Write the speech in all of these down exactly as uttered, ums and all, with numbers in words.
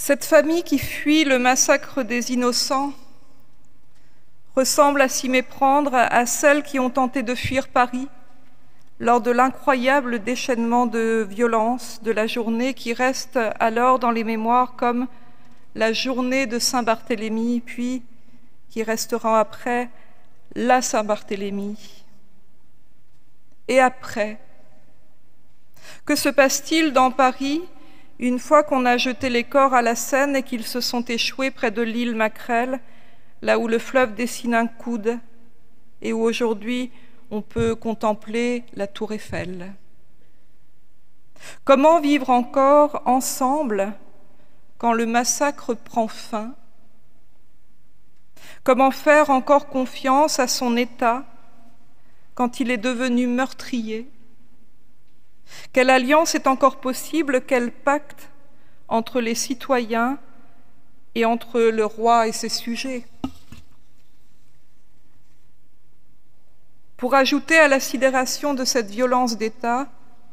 Cette famille qui fuit le massacre des innocents ressemble à s'y méprendre à celles qui ont tenté de fuir Paris lors de l'incroyable déchaînement de violence de la journée qui reste alors dans les mémoires comme la journée de Saint-Barthélemy, puis qui restera après la Saint-Barthélemy. Et après, que se passe-t-il dans Paris une fois qu'on a jeté les corps à la Seine et qu'ils se sont échoués près de l'île Mackerel, là où le fleuve dessine un coude et où aujourd'hui on peut contempler la tour Eiffel? Comment vivre encore ensemble quand le massacre prend fin? Comment faire encore confiance à son État quand il est devenu meurtrier? Quelle alliance est encore possible, quel pacte entre les citoyens et entre le roi et ses sujets? Pour ajouter à la sidération de cette violence d'État,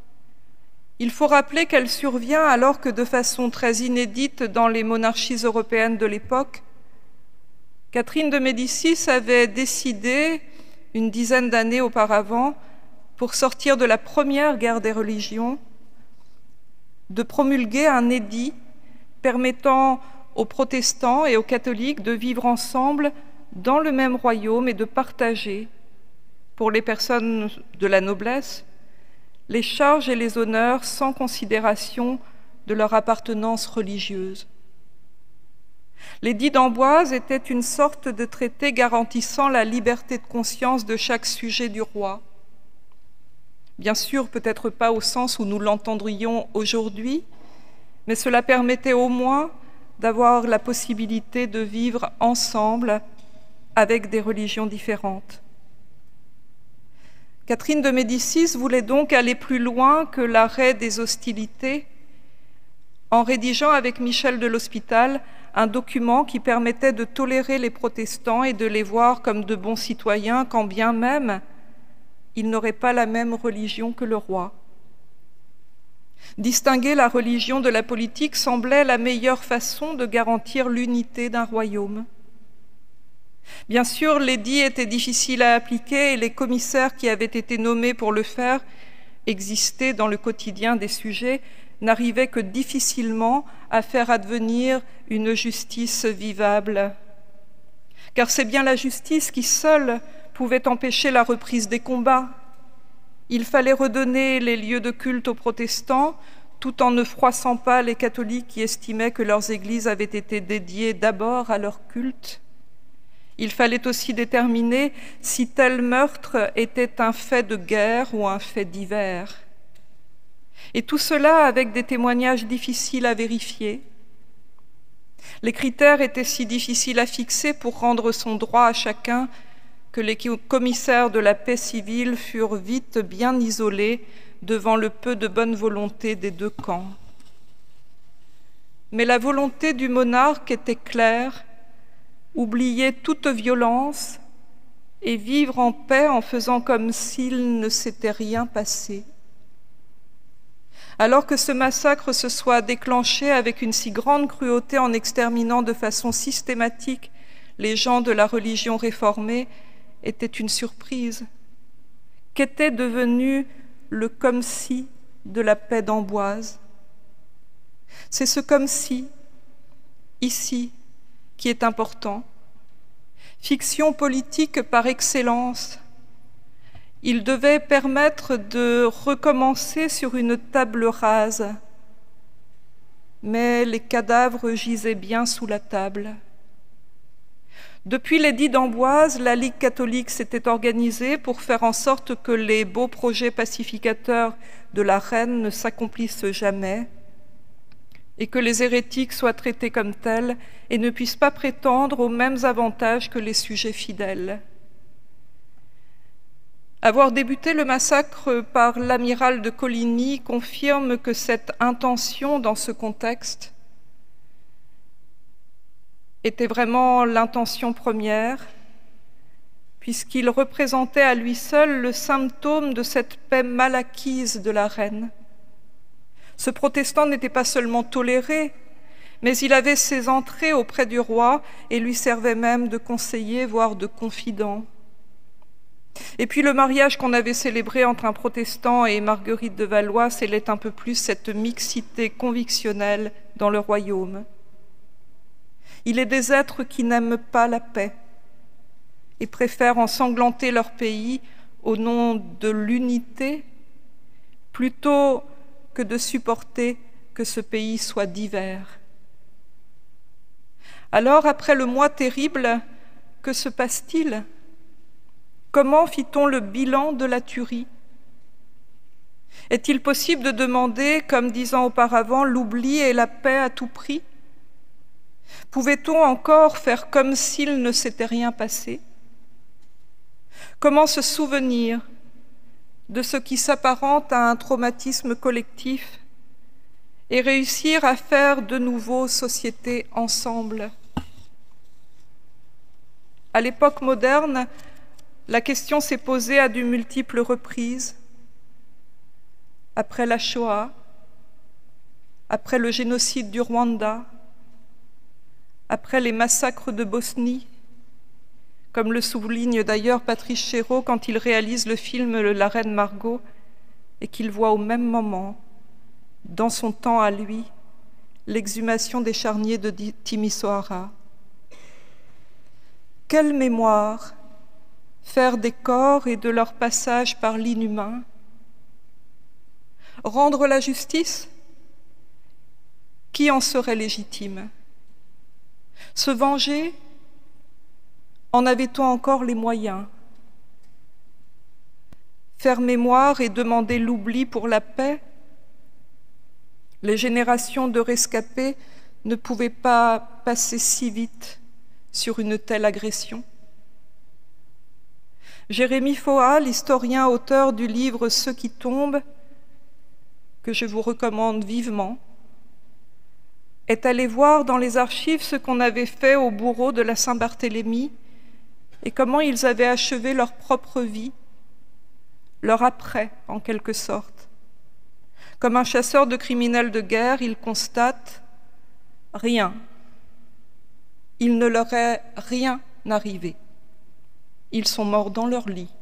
il faut rappeler qu'elle survient alors que, de façon très inédite dans les monarchies européennes de l'époque, Catherine de Médicis avait décidé, une dizaine d'années auparavant, pour sortir de la première guerre des religions, de promulguer un édit permettant aux protestants et aux catholiques de vivre ensemble dans le même royaume et de partager, pour les personnes de la noblesse, les charges et les honneurs sans considération de leur appartenance religieuse. L'édit d'Amboise était une sorte de traité garantissant la liberté de conscience de chaque sujet du roi. Bien sûr, peut-être pas au sens où nous l'entendrions aujourd'hui, mais cela permettait au moins d'avoir la possibilité de vivre ensemble avec des religions différentes. Catherine de Médicis voulait donc aller plus loin que l'arrêt des hostilités en rédigeant avec Michel de l'Hospital un document qui permettait de tolérer les protestants et de les voir comme de bons citoyens, quand bien même ils n'auraient pas la même religion que le roi. Distinguer la religion de la politique semblait la meilleure façon de garantir l'unité d'un royaume. Bien sûr, l'édit était difficile à appliquer et les commissaires qui avaient été nommés pour le faire exister dans le quotidien des sujets n'arrivaient que difficilement à faire advenir une justice vivable. Car c'est bien la justice qui seule pouvait empêcher la reprise des combats. Il fallait redonner les lieux de culte aux protestants, tout en ne froissant pas les catholiques qui estimaient que leurs églises avaient été dédiées d'abord à leur culte. Il fallait aussi déterminer si tel meurtre était un fait de guerre ou un fait divers. Et tout cela avec des témoignages difficiles à vérifier. Les critères étaient si difficiles à fixer pour rendre son droit à chacun que les commissaires de la paix civile furent vite bien isolés devant le peu de bonne volonté des deux camps. Mais la volonté du monarque était claire: oublier toute violence et vivre en paix en faisant comme s'il ne s'était rien passé. Alors que ce massacre se soit déclenché avec une si grande cruauté en exterminant de façon systématique les gens de la religion réformée, était une surprise. Qu'était devenu le comme-si de la paix d'Amboise? C'est ce comme-si, ici, qui est important. Fiction politique par excellence, il devait permettre de recommencer sur une table rase, mais les cadavres gisaient bien sous la table. Depuis l'édit d'Amboise, la Ligue catholique s'était organisée pour faire en sorte que les beaux projets pacificateurs de la reine ne s'accomplissent jamais et que les hérétiques soient traités comme tels et ne puissent pas prétendre aux mêmes avantages que les sujets fidèles. Avoir débuté le massacre par l'amiral de Coligny confirme que cette intention dans ce contexte était vraiment l'intention première, puisqu'il représentait à lui seul le symptôme de cette paix mal acquise de la reine. Ce protestant n'était pas seulement toléré, mais il avait ses entrées auprès du roi et lui servait même de conseiller, voire de confident. Et puis le mariage qu'on avait célébré entre un protestant et Marguerite de Valois scellait un peu plus cette mixité convictionnelle dans le royaume. Il est des êtres qui n'aiment pas la paix et préfèrent ensanglanter leur pays au nom de l'unité plutôt que de supporter que ce pays soit divers. Alors, après le mois terrible, que se passe-t-il ? Comment fit-on le bilan de la tuerie? Est-il possible de demander, comme dix ans auparavant, l'oubli et la paix à tout prix? Pouvait-on encore faire comme s'il ne s'était rien passé? Comment se souvenir de ce qui s'apparente à un traumatisme collectif et réussir à faire de nouveau société ensemble? À l'époque moderne, la question s'est posée à de multiples reprises. Après la Shoah, après le génocide du Rwanda, après les massacres de Bosnie, comme le souligne d'ailleurs Patrice Chéreau quand il réalise le film La Reine Margot et qu'il voit au même moment, dans son temps à lui, l'exhumation des charniers de Timisoara. Quelle mémoire faire des corps et de leur passage par l'inhumain? Rendre la justice? Qui en serait légitime? Se venger? En avait-on encore les moyens? Faire mémoire et demander l'oubli pour la paix? Les générations de rescapés ne pouvaient pas passer si vite sur une telle agression. Jérémy Foa, l'historien auteur du livre « Ceux qui tombent », que je vous recommande vivement, est allé voir dans les archives ce qu'on avait fait au bourreau de la Saint-Barthélemy et comment ils avaient achevé leur propre vie, leur après, en quelque sorte. Comme un chasseur de criminels de guerre, il constate « rien ». Il ne leur est rien arrivé. Ils sont morts dans leur lit.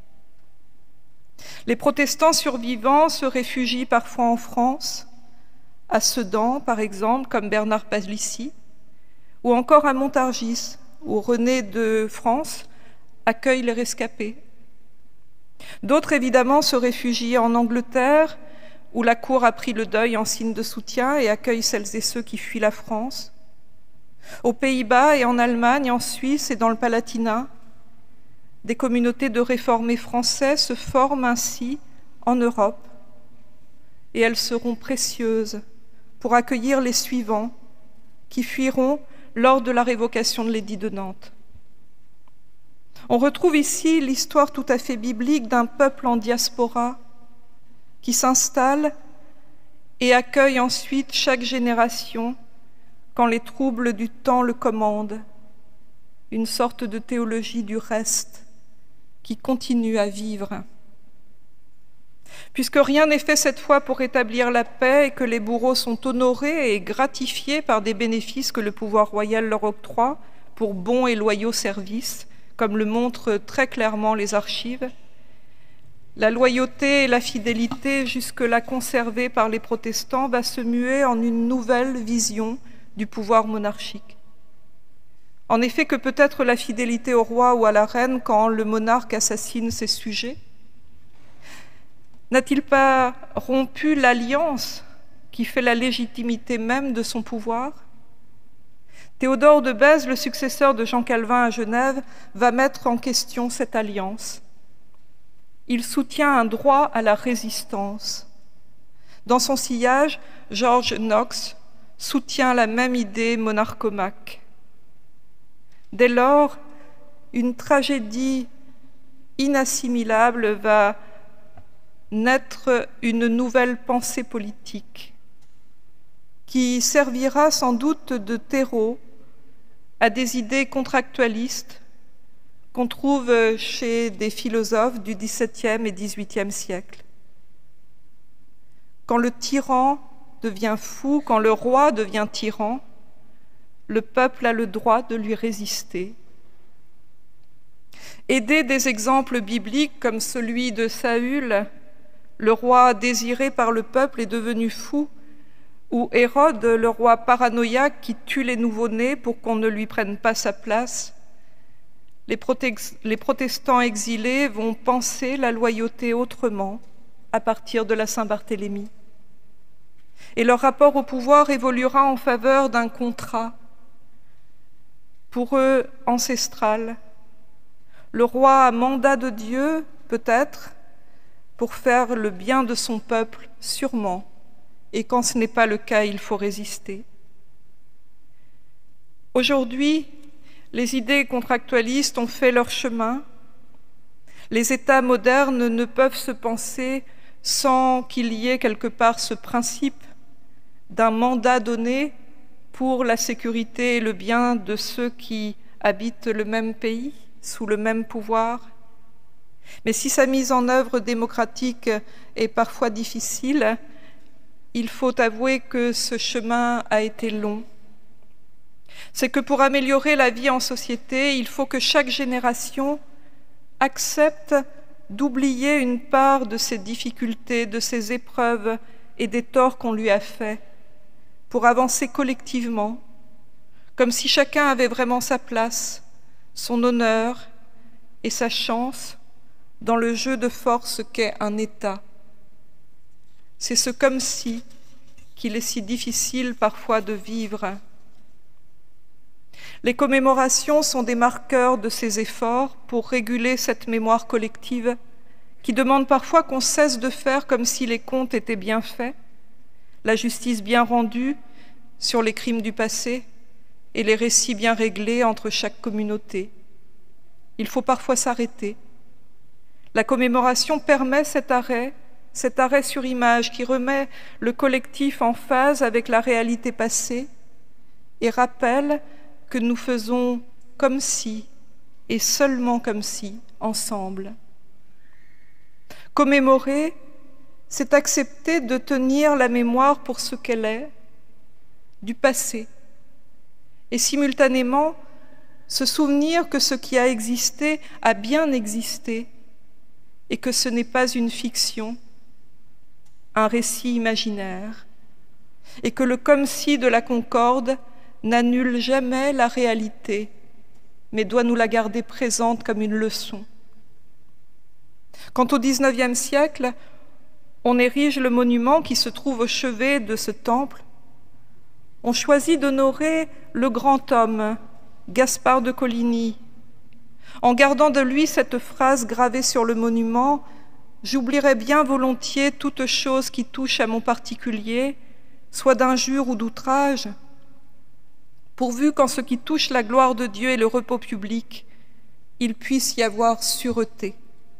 Les protestants survivants se réfugient parfois en France, à Sedan, par exemple, comme Bernard Palissy, ou encore à Montargis, où René de France accueille les rescapés. D'autres, évidemment, se réfugient en Angleterre, où la cour a pris le deuil en signe de soutien et accueille celles et ceux qui fuient la France. Aux Pays-Bas et en Allemagne, en Suisse et dans le Palatinat, des communautés de réformés français se forment ainsi en Europe et elles seront précieuses pour accueillir les suivants qui fuiront lors de la révocation de l'édit de Nantes. On retrouve ici l'histoire tout à fait biblique d'un peuple en diaspora qui s'installe et accueille ensuite chaque génération quand les troubles du temps le commandent, une sorte de théologie du reste qui continue à vivre. Puisque rien n'est fait cette fois pour établir la paix et que les bourreaux sont honorés et gratifiés par des bénéfices que le pouvoir royal leur octroie pour bons et loyaux services, comme le montrent très clairement les archives, la loyauté et la fidélité jusque-là conservées par les protestants va se muer en une nouvelle vision du pouvoir monarchique. En effet, que peut être la fidélité au roi ou à la reine quand le monarque assassine ses sujets? N'a-t-il pas rompu l'alliance qui fait la légitimité même de son pouvoir? Théodore de Bèze, le successeur de Jean Calvin à Genève, va mettre en question cette alliance. Il soutient un droit à la résistance. Dans son sillage, George Knox soutient la même idée monarchomaque. Dès lors, une tragédie inassimilable va naître, une nouvelle pensée politique qui servira sans doute de terreau à des idées contractualistes qu'on trouve chez des philosophes du dix-septième et dix-huitième siècle. Quand le tyran devient fou, quand le roi devient tyran, le peuple a le droit de lui résister. Aidé des exemples bibliques comme celui de Saül, le roi désiré par le peuple est devenu fou, ou Hérode, le roi paranoïaque qui tue les nouveau-nés pour qu'on ne lui prenne pas sa place, les, prote- les protestants exilés vont penser la loyauté autrement à partir de la Saint-Barthélemy. Et leur rapport au pouvoir évoluera en faveur d'un contrat, pour eux ancestral. Le roi a mandat de Dieu, peut-être, pour faire le bien de son peuple, sûrement, et quand ce n'est pas le cas, il faut résister. Aujourd'hui, les idées contractualistes ont fait leur chemin. Les États modernes ne peuvent se penser sans qu'il y ait quelque part ce principe d'un mandat donné pour la sécurité et le bien de ceux qui habitent le même pays, sous le même pouvoir. Mais si sa mise en œuvre démocratique est parfois difficile, il faut avouer que ce chemin a été long. C'est que pour améliorer la vie en société, il faut que chaque génération accepte d'oublier une part de ses difficultés, de ses épreuves et des torts qu'on lui a faits, pour avancer collectivement, comme si chacun avait vraiment sa place, son honneur et sa chance dans le jeu de force qu'est un État. C'est ce comme si qu'il est si difficile parfois de vivre. Les commémorations sont des marqueurs de ces efforts pour réguler cette mémoire collective qui demande parfois qu'on cesse de faire comme si les comptes étaient bien faits, la justice bien rendue sur les crimes du passé et les récits bien réglés entre chaque communauté. Il faut parfois s'arrêter. La commémoration permet cet arrêt, cet arrêt sur image qui remet le collectif en phase avec la réalité passée et rappelle que nous faisons comme si, et seulement comme si, ensemble. Commémorer, c'est accepter de tenir la mémoire pour ce qu'elle est, du passé, et simultanément se souvenir que ce qui a existé a bien existé et que ce n'est pas une fiction, un récit imaginaire, et que le comme si de la Concorde n'annule jamais la réalité, mais doit nous la garder présente comme une leçon. Quant au dix-neuvième siècle, on érige le monument qui se trouve au chevet de ce temple. On choisit d'honorer le grand homme, Gaspard de Coligny, en gardant de lui cette phrase gravée sur le monument « J'oublierai bien volontiers toute chose qui touche à mon particulier, soit d'injure ou d'outrage, pourvu qu'en ce qui touche la gloire de Dieu et le repos public, il puisse y avoir sûreté. »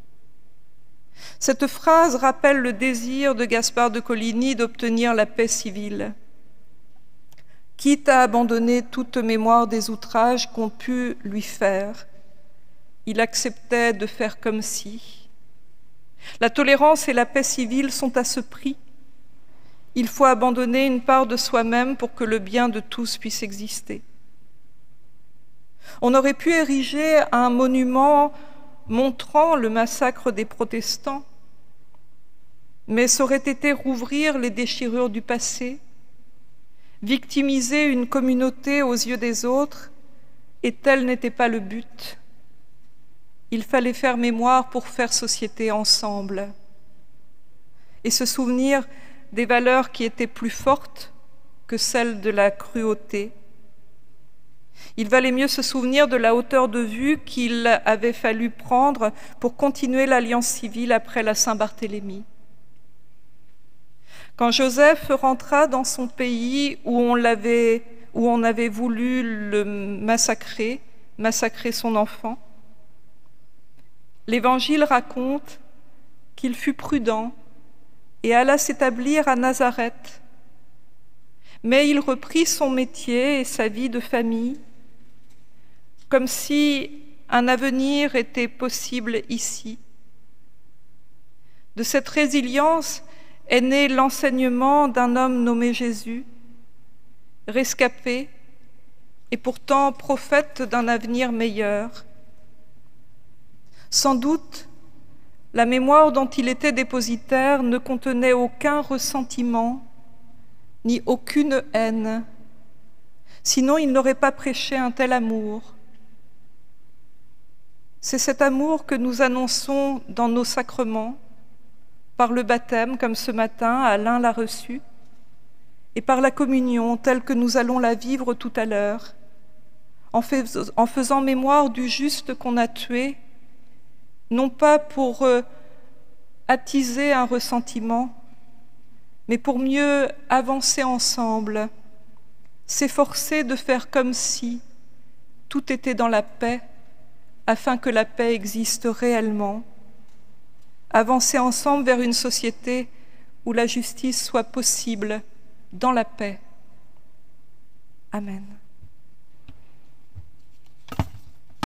Cette phrase rappelle le désir de Gaspard de Coligny d'obtenir la paix civile. Quitte à abandonner toute mémoire des outrages qu'ont pu lui faire, il acceptait de faire comme si. La tolérance et la paix civile sont à ce prix. Il faut abandonner une part de soi-même pour que le bien de tous puisse exister. On aurait pu ériger un monument montrant le massacre des protestants, mais ça aurait été rouvrir les déchirures du passé, victimiser une communauté aux yeux des autres, et tel n'était pas le but. Il fallait faire mémoire pour faire société ensemble et se souvenir des valeurs qui étaient plus fortes que celles de la cruauté. Il valait mieux se souvenir de la hauteur de vue qu'il avait fallu prendre pour continuer l'alliance civile après la Saint-Barthélemy. Quand Joseph rentra dans son pays où on, l'avait, où on avait voulu le massacrer, massacrer son enfant, l'Évangile raconte qu'il fut prudent et alla s'établir à Nazareth. Mais il reprit son métier et sa vie de famille, comme si un avenir était possible ici. De cette résilience est né l'enseignement d'un homme nommé Jésus, rescapé et pourtant prophète d'un avenir meilleur. Sans doute, la mémoire dont il était dépositaire ne contenait aucun ressentiment ni aucune haine, sinon il n'aurait pas prêché un tel amour. C'est cet amour que nous annonçons dans nos sacrements, par le baptême, comme ce matin, Alain l'a reçu, et par la communion, telle que nous allons la vivre tout à l'heure, en, fais, en faisant mémoire du juste qu'on a tué, non pas pour euh, attiser un ressentiment, mais pour mieux avancer ensemble, s'efforcer de faire comme si tout était dans la paix, afin que la paix existe réellement, avancer ensemble vers une société où la justice soit possible dans la paix. Amen.